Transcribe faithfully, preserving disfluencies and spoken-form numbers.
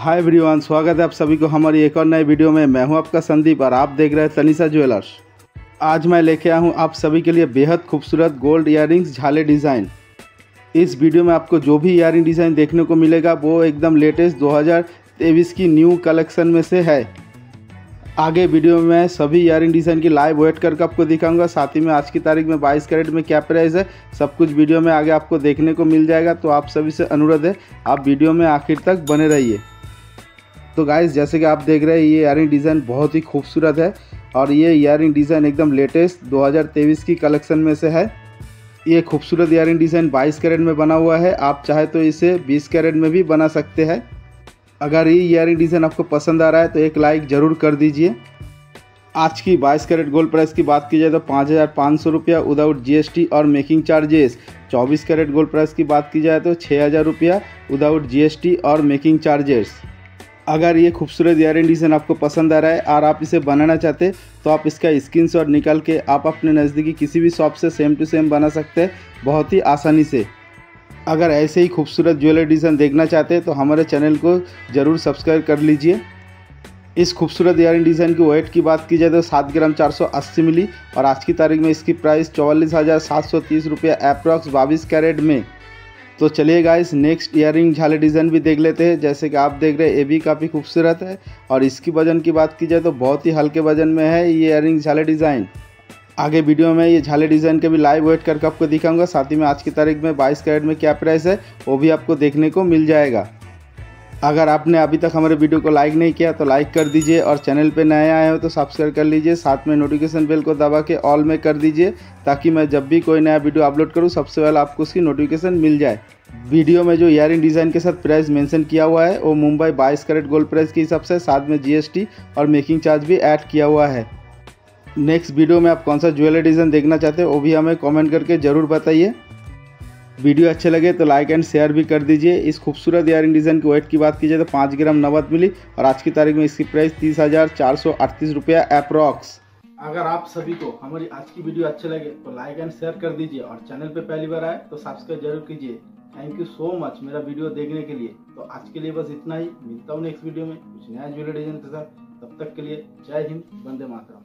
Hi everyone, स्वागत है आप सभी को हमारी एक और नए वीडियो में। मैं हूं आपका संदीप और आप देख रहे हैं तनिषा ज्वेलर्स। आज मैं लेके आया हूं आप सभी के लिए बेहद खूबसूरत गोल्ड इयररिंग्स झाले डिज़ाइन। इस वीडियो में आपको जो भी इयररिंग डिज़ाइन देखने को मिलेगा वो एकदम लेटेस्ट दो हज़ार तेईस की न्यू कलेक्शन में से है। आगे वीडियो में मैं सभी इयररिंग डिज़ाइन की लाइव वेट करके आपको दिखाऊंगा। साथ ही में आज की तारीख में बाईस कैरेट में क्या प्राइस है सब कुछ वीडियो में आगे आपको देखने को मिल जाएगा। तो आप सभी से अनुरोध है आप वीडियो में आखिर तक बने रहिए। तो गाइस, जैसे कि आप देख रहे हैं ये इयररिंग डिज़ाइन बहुत ही खूबसूरत है और ये इयररिंग डिज़ाइन एकदम लेटेस्ट दो हज़ार तेईस की कलेक्शन में से है। ये खूबसूरत इयररिंग डिज़ाइन बाईस कैरेट में बना हुआ है। आप चाहे तो इसे बीस कैरेट में भी बना सकते हैं। अगर ये इयररिंग डिज़ाइन आपको पसंद आ रहा है तो एक लाइक ज़रूर कर दीजिए। आज की बाईस कैरेट गोल्ड प्राइस की बात की जाए तो पाँच हज़ार पाँच सौ रुपया विदाउट जीएसटी और मेकिंग चार्जेस। चौबीस कैरेट गोल्ड प्राइस की बात की जाए तो छः हज़ार रुपया विदाउट जीएसटी और मेकिंग चार्जेस। अगर ये खूबसूरत इयररिंग डिज़ाइन आपको पसंद आ रहा है और आप इसे बनाना चाहते तो आप इसका स्क्रीनशॉट निकाल के आप अपने नज़दीकी किसी भी शॉप से सेम टू सेम बना सकते हैं बहुत ही आसानी से। अगर ऐसे ही खूबसूरत ज्वेलरी डिज़ाइन देखना चाहते हैं तो हमारे चैनल को ज़रूर सब्सक्राइब कर लीजिए। इस खूबसूरत इयररिंग डिज़ाइन की वेट की बात की जाए तो सात ग्राम चार सौ अस्सी मिली और आज की तारीख में इसकी प्राइस चौवालीस हज़ार सात सौ तीस रुपया अप्रॉक्स बाईस कैरेट में। तो चलिए गाइस, नेक्स्ट इयररिंग झाले डिज़ाइन भी देख लेते हैं। जैसे कि आप देख रहे हैं ये भी काफ़ी खूबसूरत है और इसकी वजन की बात की जाए तो बहुत ही हल्के वजन में है ये इयररिंग झाले डिज़ाइन। आगे वीडियो में ये झाले डिज़ाइन के भी लाइव वेट करके आपको दिखाऊंगा। साथ ही में आज की तारीख में बाईस कैरेट में क्या प्राइस है वो भी आपको देखने को मिल जाएगा। अगर आपने अभी तक हमारे वीडियो को लाइक नहीं किया तो लाइक कर दीजिए और चैनल पे नए आए हो तो सब्सक्राइब कर लीजिए। साथ में नोटिफिकेशन बेल को दबा के ऑल में कर दीजिए ताकि मैं जब भी कोई नया वीडियो अपलोड करूं सबसे पहले आपको उसकी नोटिफिकेशन मिल जाए। वीडियो में जो इयररिंग डिज़ाइन के साथ प्राइस मेंशन किया हुआ है वो मुंबई बाईस कैरेट गोल्ड प्राइस के हिसाब से, साथ में जीएसटी और मेकिंग चार्ज भी ऐड किया हुआ है। नेक्स्ट वीडियो में आप कौन सा ज्वेलरी डिज़ाइन देखना चाहते हो वो भी हमें कॉमेंट करके ज़रूर बताइए। वीडियो अच्छे लगे तो लाइक एंड शेयर भी कर दीजिए। इस खूबसूरत इयररिंग डिज़ाइन की वेट की बात की जाए तो पाँच ग्राम नवद मिली और आज की तारीख में इसकी प्राइस तीस हज़ार चार सौ अड़तीस रुपया अप्रॉक्स। अगर आप सभी को हमारी आज की वीडियो अच्छे लगे तो लाइक एंड शेयर कर दीजिए और चैनल पे पहली बार आए तो सब्सक्राइब जरूर कीजिए। थैंक यू सो मच मेरा वीडियो देखने के लिए। तो आज के लिए बस इतना ही। मिलता हूँ नेक्स्ट वीडियो में कुछ नया ज्वेलरी डिज़ाइन के साथ। तब तक के लिए जय हिंद, वंदे मातरम।